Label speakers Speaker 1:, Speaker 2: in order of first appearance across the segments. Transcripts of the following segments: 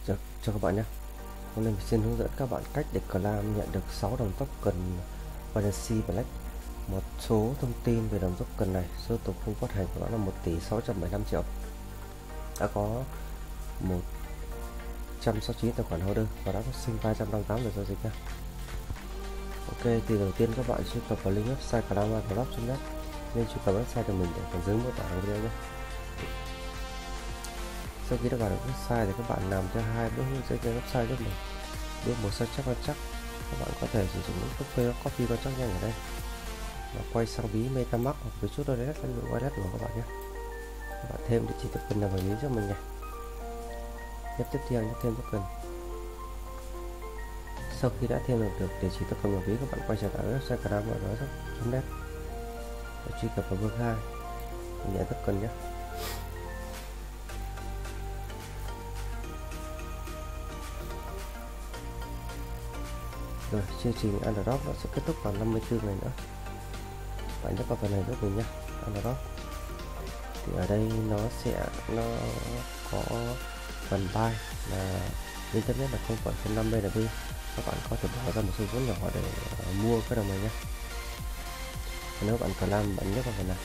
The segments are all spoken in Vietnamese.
Speaker 1: cho các bạn nhé. Hôm nay mình xin hướng dẫn các bạn cách để Clam nhận được 6 đồng token Binance Black. Một số thông tin về đồng token này, số tổng cung phát hành của nó là 1 tỷ 675 triệu. Đã có 169 tài khoản holder và đã phát sinh 358 lượt giao dịch nha. Ok, thì đầu tiên các bạn truy cập vào link website clamairdrop.net, nên truy cập website của mình để phần dưới mô tả video nhé. Sau khi đã vào được website thì các bạn làm theo 2 bước hướng dẫn trên website giúp mình. Bước 1 sao chép quan chắc, các bạn có thể sử dụng nút copy quan chắc nhanh ở đây và quay sang ví MetaMask hoặc với chút wallet của các bạn nhé. Các bạn thêm địa chỉ token là vào ví cho mình này. Tiếp theo nhấn thêm token. Sau khi đã thêm được địa chỉ token vào ví, các bạn quay trở lại website clamairdrop.net và truy cập vào bước 2 nhận token nhé. Rồi, chương trình Airdrop nó sẽ kết thúc vào 54 ngày nữa. Bạn nhấp vào phần này giúp mình nhé. Airdrop thì ở đây nó có phần buy là lên thấp nhất là 0,05 BNB. Các bạn có thể bỏ ra một số vốn nhỏ để mua cái đồng này nhé. Nếu bạn cần làm, bạn nhấp vào phần này.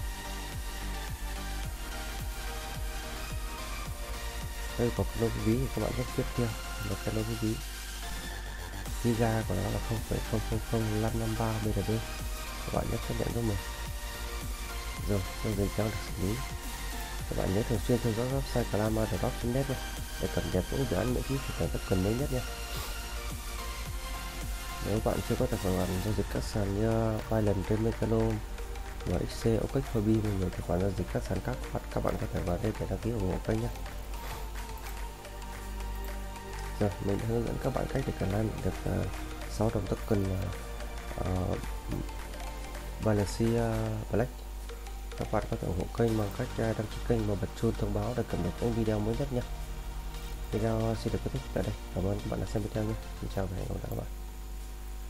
Speaker 1: Đây có cái lô ví thì các bạn nhấp tiếp theo một cái lô ví. Giga của nó là 0,000553 BNB. Các bạn nhấp xác nhận giúp mình. Rồi, giao dịch đang được xử lý. Các bạn nhớ thường xuyên theo dõi website clamairdrop.net để cập nhật những dự án miễn phí của token mới nhất nhé. Nếu bạn chưa có tài khoản giao dịch các sàn như Binance, Metalo, XC, OKX, Huobi và nhiều tài khoản giao dịch các sàn khác, các bạn có thể vào đây để đăng ký ủng hộ kênh nhé. Rồi, mình đã hướng dẫn các bạn cách để Clam được 6 đồng token Binance Black. Các bạn có thể ủng hộ kênh bằng cách đăng ký kênh và bật chuông thông báo để cập nhật những video mới nhất nhé. Video xin được kết thúc tại đây. Cảm ơn các bạn đã xem video nhé. Xin chào và hẹn gặp lại các bạn.